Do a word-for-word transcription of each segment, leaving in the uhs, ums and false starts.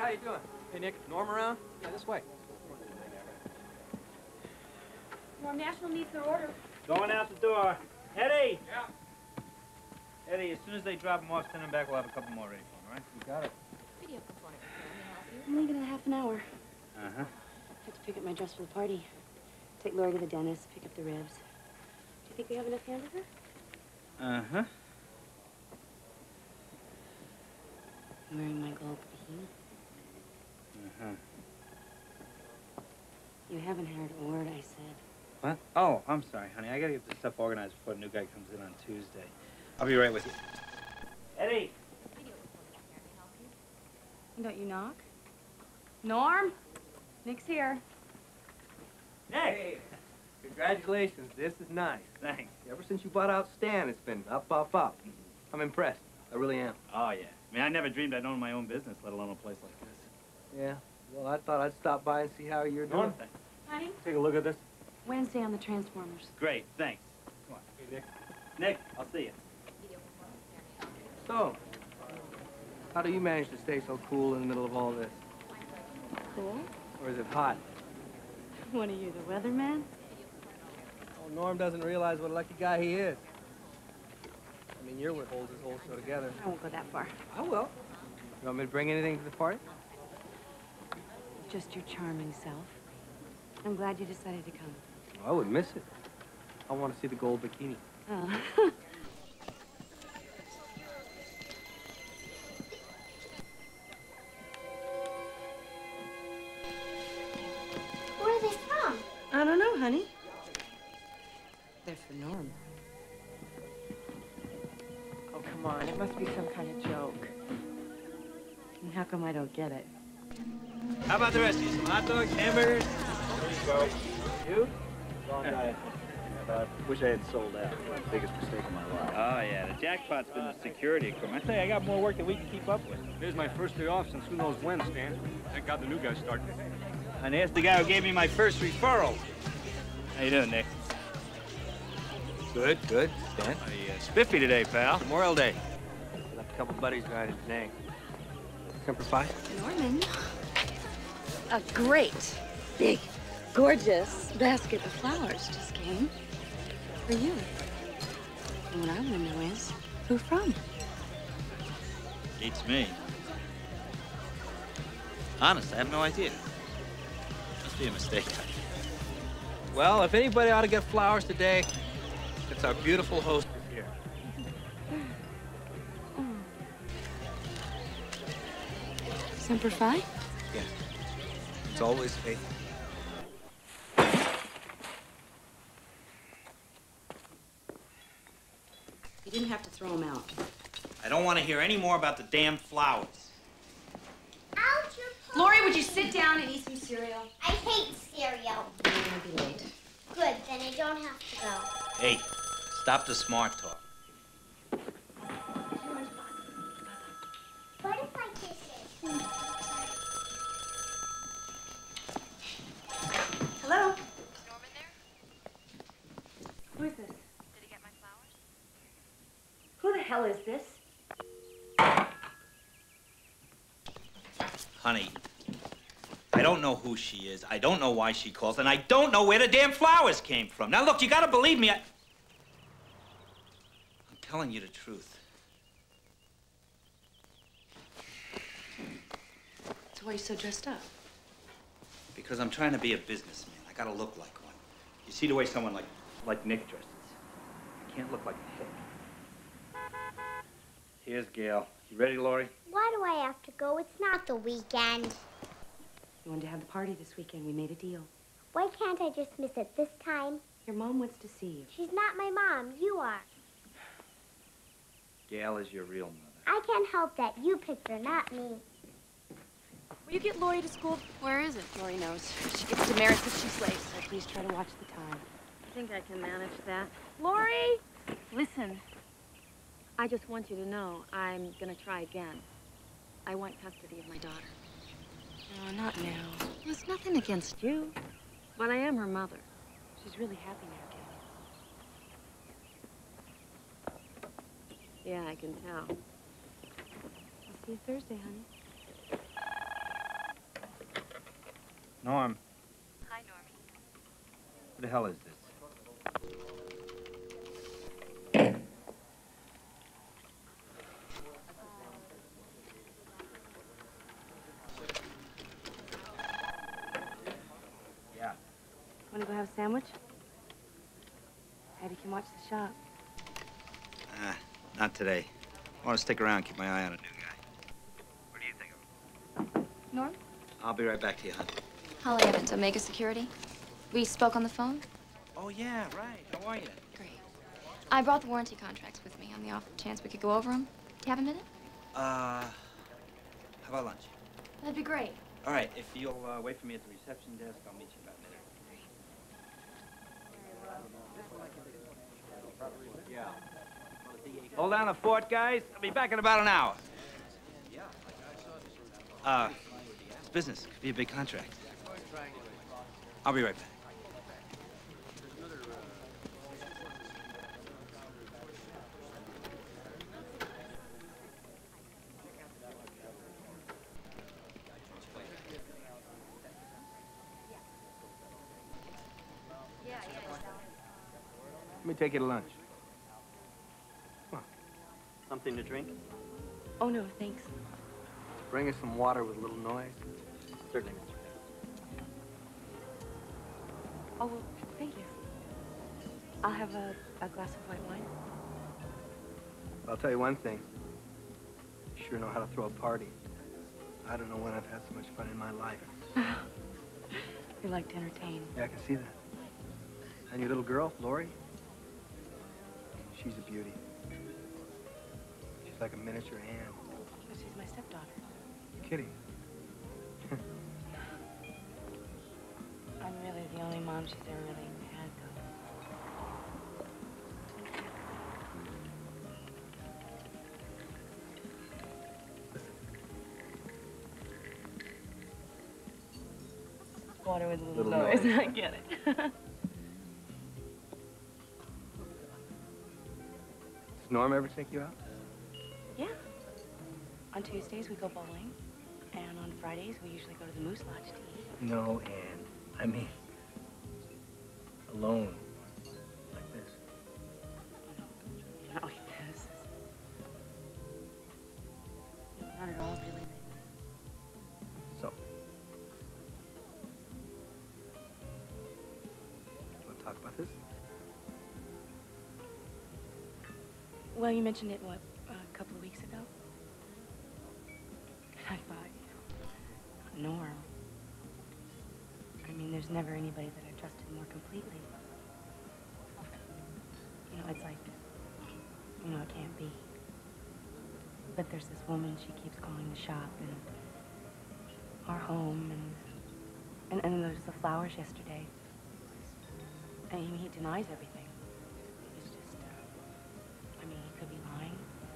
how you doing? Hey, Nick, Norm around? Yeah, this way. Norm National needs their order. Going out the door. Eddie! Yeah. Eddie, as soon as they drop them off, send them back. We'll have a couple more ready for them, all right? You got it. Video component. Can I help you? I'm leaving in a half an hour. Uh-huh. I have to pick up my dress for the party. Take Lori to the dentist, pick up the ribs. Do you think we have enough hamburger? Uh-huh. I'm wearing my gold bikini. Uh-huh. You haven't heard a word I said. What? Oh, I'm sorry, honey. I gotta get this stuff organized before the new guy comes in on Tuesday. I'll be right with you. Eddie! Video component. Can I help you? Don't you knock? Norm? Nick's here. Nick! Hey, congratulations. This is nice. Thanks. Ever since you bought out Stan, it's been up, up, up. I'm impressed. I really am. Oh, yeah. I mean, I never dreamed I'd own my own business, let alone a place like this. Yeah. Well, I thought I'd stop by and see how you're doing. Norm, thanks. Honey? Take a look at this. Wednesday on the Transformers. Great, thanks. Come on. Hey, Nick. Nick, I'll see you. Video component. Can I help you? So, how do you manage to stay so cool in the middle of all this? Cool. Or is it hot? What are you, the weatherman? Oh, Norm doesn't realize what a lucky guy he is. I mean, you're what holds this whole show together. I won't go that far. I will. You want me to bring anything to the party? Just your charming self. I'm glad you decided to come. I wouldn't miss it. I want to see the gold bikini. Oh. Where are they from? I don't know, honey. They're for Norm. Oh, come on. It must be some kind of joke. And how come I don't get it? How about the rest of you? Some hot dogs, hamburgers? You? Wrong guy. Uh, wish I had sold out. Biggest mistake of my life. Oh, yeah. The jackpot's been the security equipment. I tell you, I got more work than we can keep up with. This is my first day off since who knows when, Stan. Thank God the new guy's starting. And there's the guy who gave me my first referral. How you doing, Nick? Good, good. Stan? I, uh, spiffy today, pal. Memorial Day. Left a couple buddies behind today. Semper Fi? Norman. A great, big, gorgeous basket of flowers just came for you. And what I want to know is, who from? Beats me. Honest, I have no idea. Must be a mistake. Well, if anybody ought to get flowers today, it's our beautiful hostess here. Semper Fi? Yeah. It's always faith. You didn't have to throw them out. I don't want to hear any more about the damn flowers. Out your pole. Lori, would you sit down and eat some cereal? I hate cereal. You're gonna be late. Good, then I don't have to go. Hey, stop the smart talk. What if I kiss it? Hello? Is Norman there? Who is this? Did he get my flowers? Who the hell is this? Honey, I don't know who she is. I don't know why she calls, and I don't know where the damn flowers came from. Now, look, you gotta believe me. I... I'm telling you the truth. So why are you so dressed up? Because I'm trying to be a businessman. I gotta look like one. You see the way someone like, like Nick dresses. I can't look like a hick. Here's Gail. You ready, Lori? Why do I have to go? It's not the weekend. You wanted to have the party this weekend. We made a deal. Why can't I just miss it this time? Your mom wants to see you. She's not my mom. You are. Gail is your real mother. I can't help that. You picked her, not me. Will you get Lori to school? Where is it? Lori knows. She gets to Merritt's if she's late, so please try to watch the time. I think I can manage that. Lori! Listen, I just want you to know I'm gonna try again. I want custody of my daughter. No, not now. There's nothing against you, but I am her mother. She's really happy now, Gail. Yeah, I can tell. I'll see you Thursday, honey. Norm, Hi, Normie. who the hell is this? Yeah. Want to go have a sandwich? Maybe you can watch the shop. Uh, not today. I want to stick around, keep my eye on a new guy. What do you think of him? Norm? I'll be right back to you, hon. Holly Evans, Omega Security. We spoke on the phone? Oh, yeah, right. How are you? Great. I brought the warranty contracts with me on the off chance we could go over them. Do you have a minute? Uh, how about lunch? That'd be great. All right, if you'll uh, wait for me at the reception desk, I'll meet you in about a minute. Hold down the fort, guys. I'll be back in about an hour. Uh, it's business. Could be a big contract. I'll be right back. Let me take you to lunch. Something to drink? Oh, no, thanks. Bring us some water with a little noise. Certainly, Mister Oh, well, thank you. I'll have a, a glass of white wine. I'll tell you one thing. You sure know how to throw a party. I don't know when I've had so much fun in my life. You like to entertain. Yeah, I can see that. And your little girl, Lori? She's a beauty. She's like a miniature Anne. Well, she's my stepdaughter. You're kidding. I'm really the only mom she's ever really had, though. Water with a little, Little noise. noise. I get it. Does Norm ever take you out? Yeah. On Tuesdays, we go bowling. And on Fridays, we usually go to the Moose Lodge to eat. No, Anne. I mean, alone. Like this. Not like this. Not at all, really. So. Want to talk about this? Well, you mentioned it, what, a couple of weeks ago? And I thought, you know, Norm. I mean, there's never anybody that I trusted more completely. You know, it's like, you know, it can't be. But there's this woman, she keeps calling the shop and our home, and and, and there's the flowers yesterday. I mean, he denies everything. He's just, uh, I mean, he could be lying.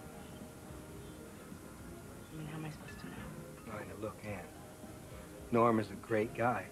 I mean, how am I supposed to know? All right, now look, Anne. Norm is a great guy.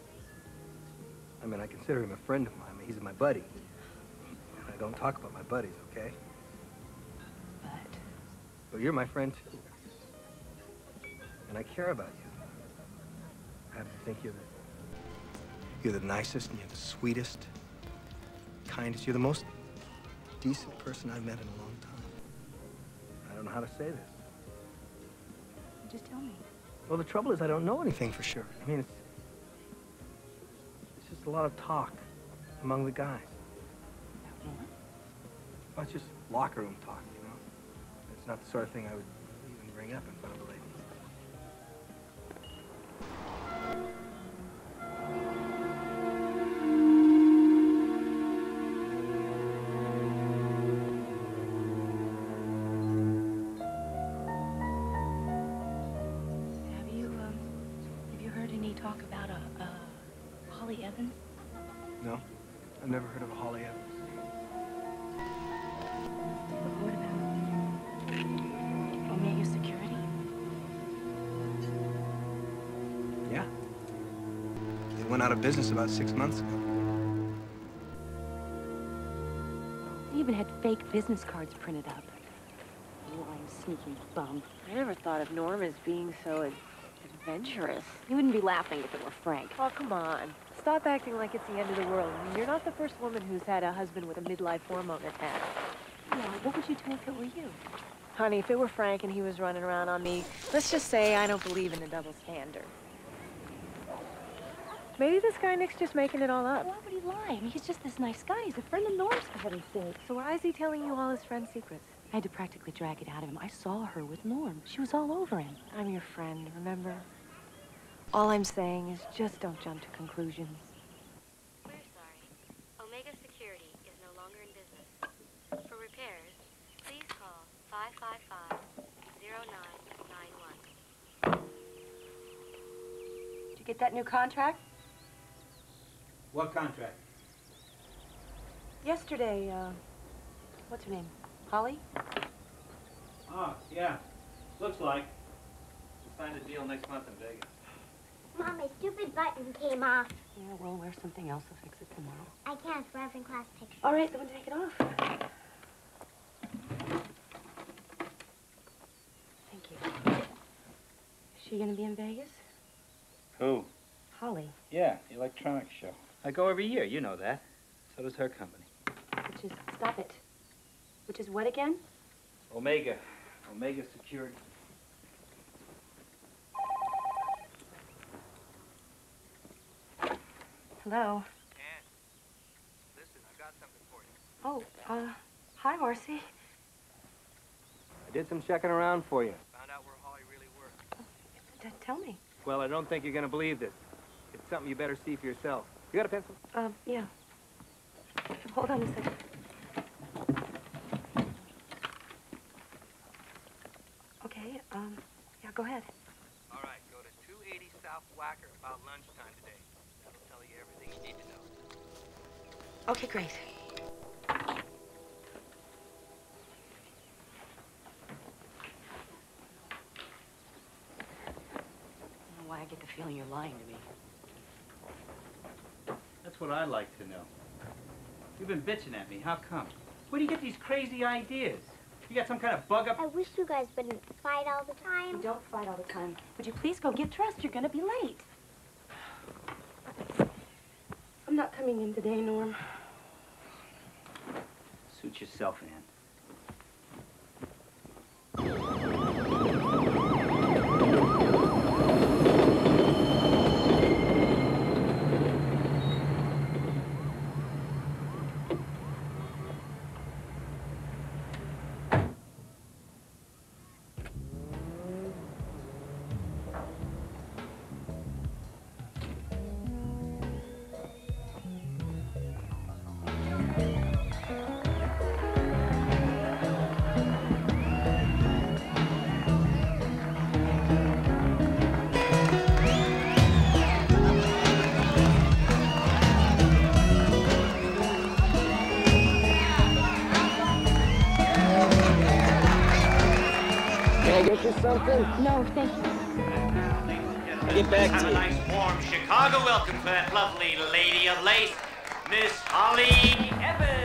I mean, I consider him a friend of mine. I mean, he's my buddy. And I don't talk about my buddies, okay? But But you're my friend, too. And I care about you. I happen to think you're the... You're the nicest and you're the sweetest, kindest. You're the most decent person I've met in a long time. I don't know how to say this. just tell me. Well, the trouble is I don't know anything for sure. I mean, it's... It's just a lot of talk among the guys. About Norm? Well, it's just locker room talk, you know? It's not the sort of thing I would even bring up in front of a lady. Have you, um, have you heard any talk about a, a Holly Evans? No? I've never heard of a Holly Evans. But what about Omega Security? Yeah. They went out of business about six months ago. They even had fake business cards printed up. You lying, sneaking bum. I never thought of Norm as being so ad adventurous. You wouldn't be laughing if it were Frank. Oh, come on. Stop acting like it's the end of the world. I mean, you're not the first woman who's had a husband with a midlife hormone attack. Yeah, what would you do if it were you? Honey, if it were Frank and he was running around on me, let's just say I don't believe in the double standard. Maybe this guy Nick's just making it all up. Why would he lie? I mean, he's just this nice guy. He's a friend of Norm's, for heaven's sake. So why is he telling you all his friend's secrets? I had to practically drag it out of him. I saw her with Norm. She was all over him. I'm your friend, remember? All I'm saying is just don't jump to conclusions. We're sorry. Omega Security is no longer in business. For repairs, please call five five five, zero nine nine one. Did you get that new contract? What contract? Yesterday, uh, what's her name? Holly? Oh, yeah. Looks like. We'll find a deal next month in Vegas. Mom, my stupid button came off. Yeah, we'll wear something else. I'll fix it tomorrow. I can't. We're having class pictures. All right, then we'll take it off. Thank you. Is she gonna be in Vegas? Who? Holly. Yeah, the electronics show. I go every year, you know that. So does her company. Which is, stop it. Which is what again? Omega. Omega Security. Hello. Ann, listen, I've got something for you. Oh, uh, hi, Marcy. I did some checking around for you. Found out where Holly really works. T tell me. Well, I don't think you're going to believe this. It's something you better see for yourself. You got a pencil? Um, yeah. Hold on a second. Okay, um, yeah, go ahead. All right, go to two eighty South Wacker about lunchtime today. That'll tell you everything you need to know. Okay, great. I don't know why I get the feeling you're lying to me. That's what I like to know. You've been bitching at me. How come? Where do you get these crazy ideas? You got some kind of bug up? I wish you guys wouldn't fight all the time. We don't fight all the time. Would you please go get dressed? You're gonna be late. I'm not coming in today, Norm. Suit yourself, Ann. Something? No, thank you. I'll get back Have to a you. nice warm Chicago welcome for that lovely lady of lace, Miss Holly Evans.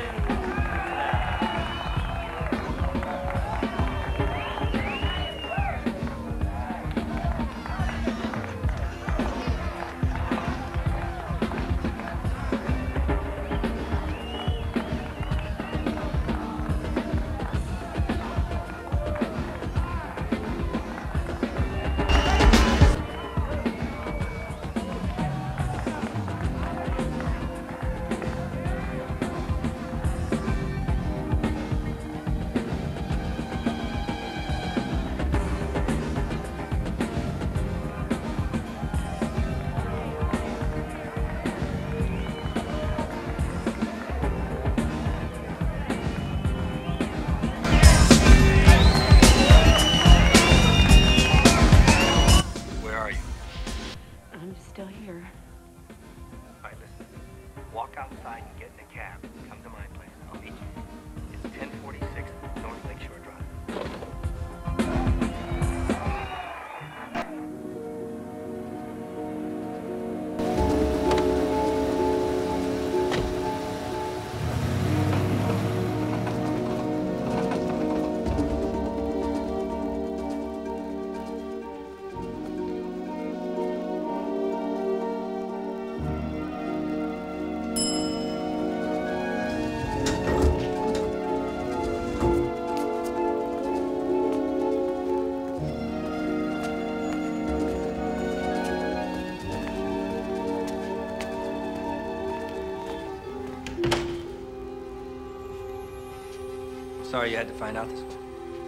sorry you had to find out this way.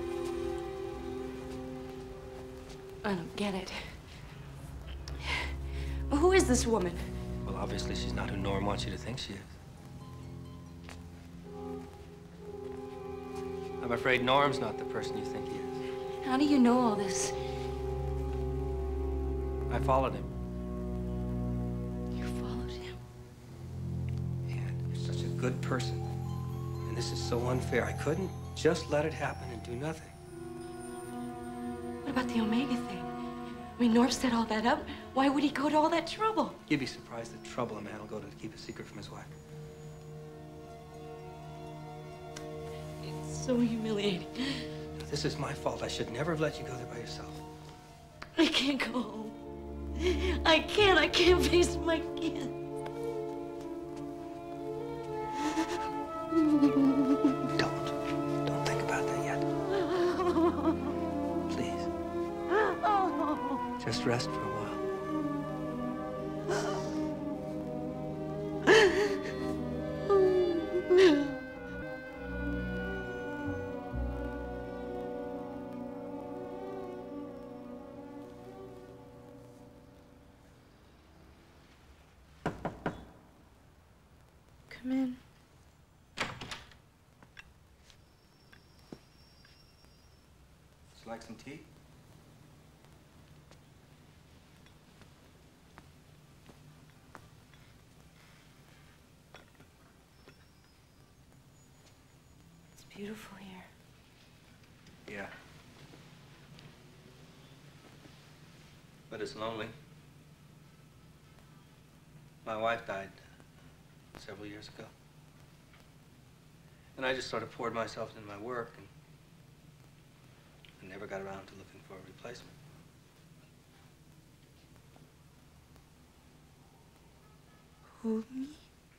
I don't get it. Who is this woman? Well, obviously she's not who Norm wants you to think she is. I'm afraid Norm's not the person you think he is. How do you know all this? I followed him. You followed him? And you're such a good person. And this is so unfair. I couldn't just let it happen and do nothing. What about the Omega thing? I mean, Norm set all that up. Why would he go to all that trouble? You'd be surprised the trouble a man will go to to keep a secret from his wife. It's so humiliating. This is my fault. I should never have let you go there by yourself. I can't go home. I can't. I can't face my kids. Don't. Don't think about that yet. Please. Just rest for a while. Come in. Would you like some tea? It's beautiful here. Yeah. But it's lonely. My wife died several years ago. And I just sort of poured myself into my work and I never got around to looking for a replacement. Who, me?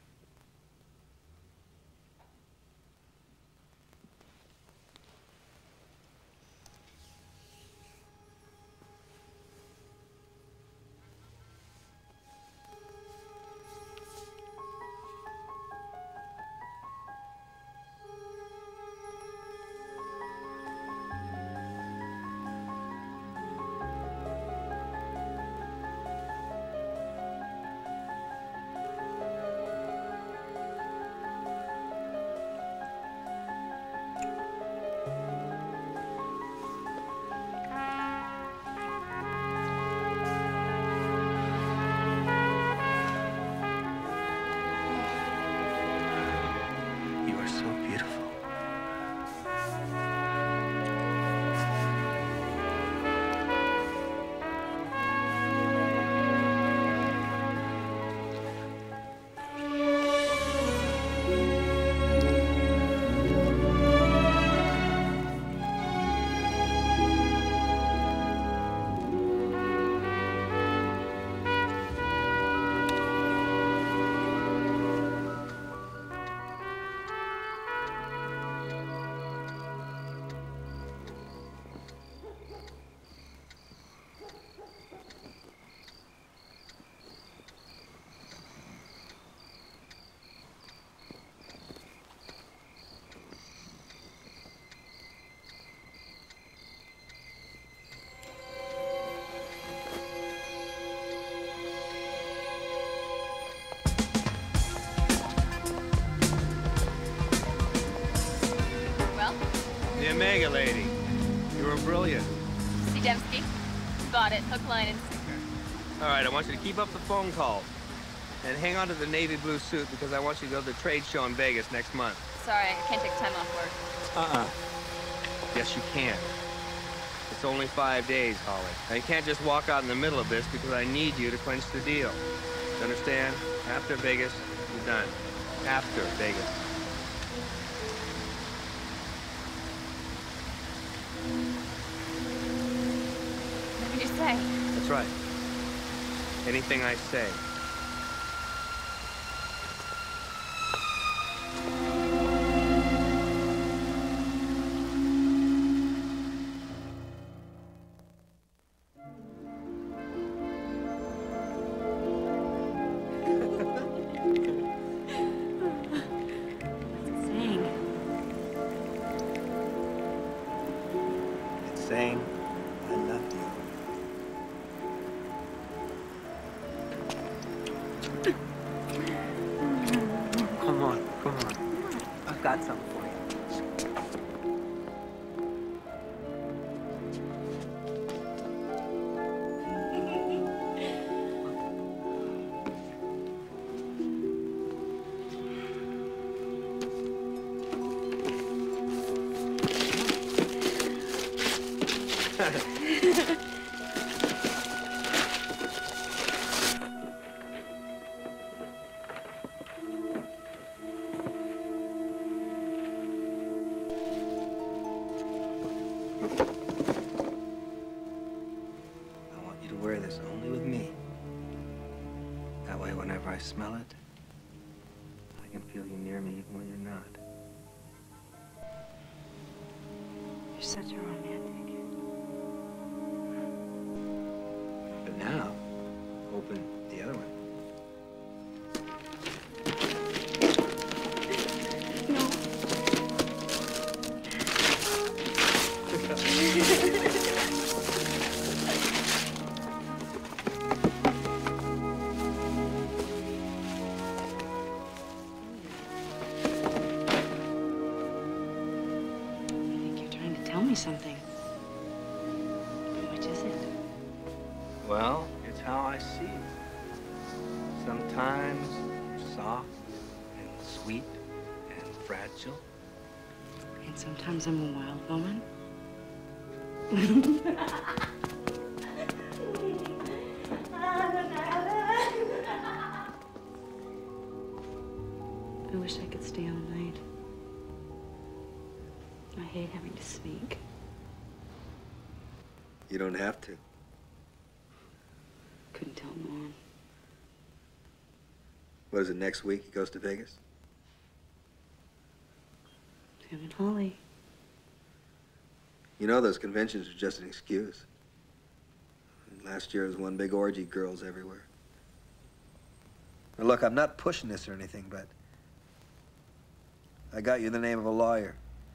The Omega lady. You were brilliant. See Dembski? Got it. Hook, line, and sinker. All right, I want you to keep up the phone calls. And hang on to the navy blue suit because I want you to go to the trade show in Vegas next month. Sorry, I can't take time off work. Uh-uh. Yes, you can. It's only five days, Holly. Now, you can't just walk out in the middle of this because I need you to clinch the deal. You understand? After Vegas, you're done. After Vegas. What did you say? That's right. Anything I say. saying I love you. Come on, come on. I've got something for you. Wear this only with me. That way, whenever I smell it, I can feel you near me even when you're not. You're such a romantic. But now, open the other one. Tell me something. Which is it? Well, it's how I see it. Sometimes you're soft and sweet and fragile. And sometimes I'm a wild woman. I wish I could stay all night. I hate having to speak. You don't have to. Couldn't tell Mom. What is it, next week he goes to Vegas? Him and Holly. You know those conventions are just an excuse. Last year was one big orgy, girls everywhere. Now look, I'm not pushing this or anything, but I got you the name of a lawyer.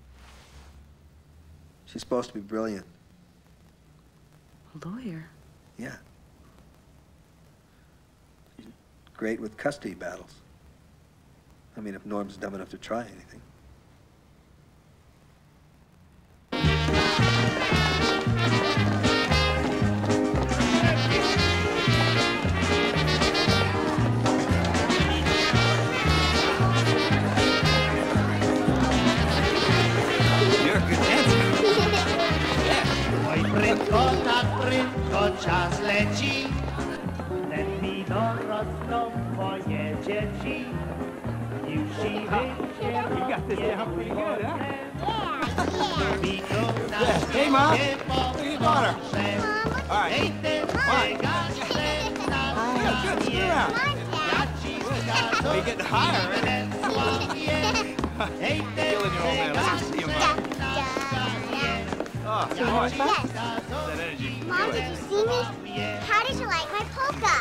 She's supposed to be brilliant. A lawyer? Yeah. She's great with custody battles. I mean, if Norm's dumb enough to try anything. You're a good dancer. Czas leci, lepiej dorosną moje dzieci. Już i wyjdzie. You got this down pretty good, huh? Yeah. Hey, Mom. Look at your daughter. All right. Fine. Yeah, good. Sit around. Well, you're getting higher, right? Killing your old man. Let's see you, Mom. Oh, boy. That energy. Mom, did you see me? How did you like my polka?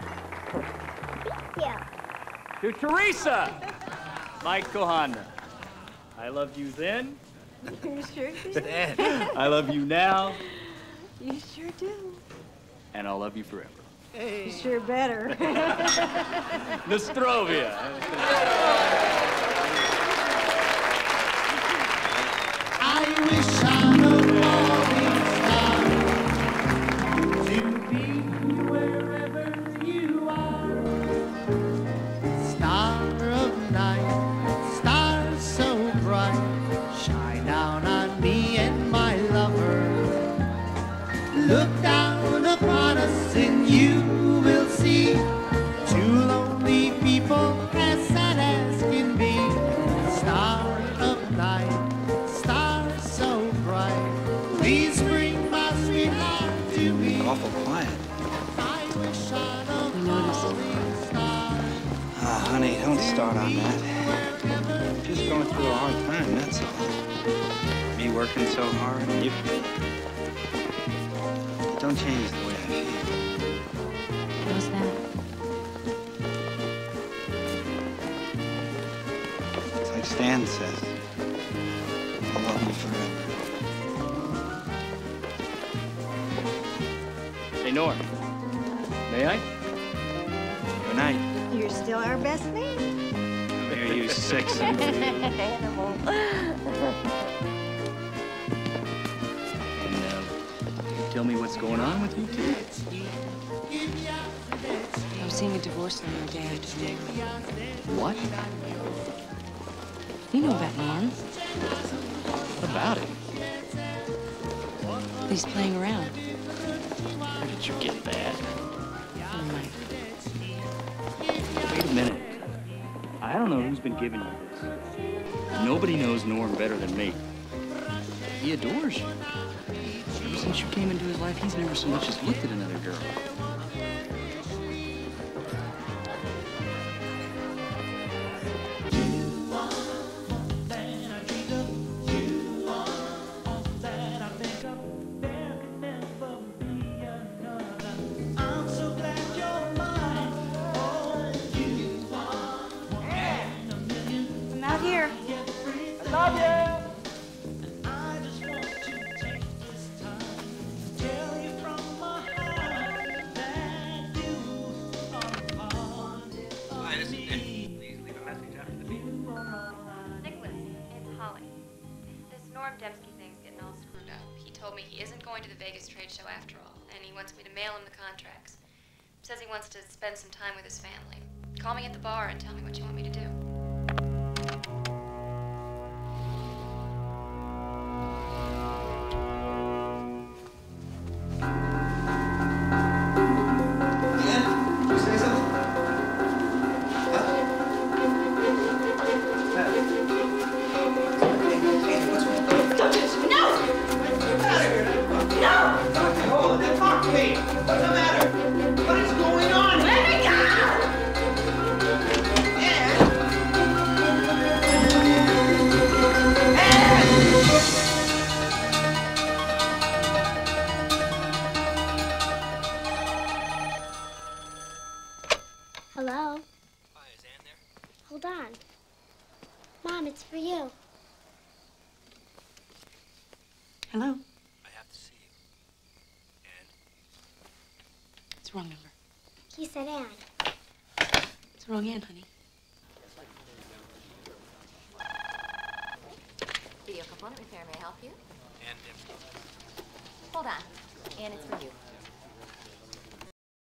Thank you. To Teresa, Mike Kohana. I loved you then. You sure do. Stan, I love you now. You sure do. And I'll love you forever. Hey. You sure better. Nostrovia. I wish I knew falling star to be wherever you are. Star of night, star so bright, shine down on me and my lover. Look down upon us and you will see two lonely people as sad as can be. Star of night, please bring my sweetheart to me. Awful quiet. I wish I'd have falling star. Ah, honey, don't start on that. Just going through a hard time, that's all. Me working so hard, and you... Don't change the way I feel. How's that? It's like Stan says. I love you forever. Hey, Norm. May I? Good night. You're still our best man. There you six. Animal. And, uh, tell me what's going on with you two? I'm seeing a divorce lawyer day after tomorrow. What? You know about Norm. What about it? He's playing around. Where did you get that? From Mike. Wait a minute. I don't know who's been giving you this. Nobody knows Norm better than me. He adores you. Ever since you came into his life, he's never so much as looked at another girl. I'm out here. I love you. Hi, this is Nick. Please leave a message after the beep. Nicholas, it's Holly. This Norm Dembski thing's getting all screwed up. He told me he isn't going to the Vegas trade show after all, and he wants me to mail him the contracts. Says he wants to spend some time with his family. Call me at the bar and tell me what you want me to do. Hello? Hi, is Ann there? Hold on. Mom, it's for you. Hello? I have to see you. And? It's the wrong number. He said Ann. It's the wrong end, honey. Video component repair, may I help you?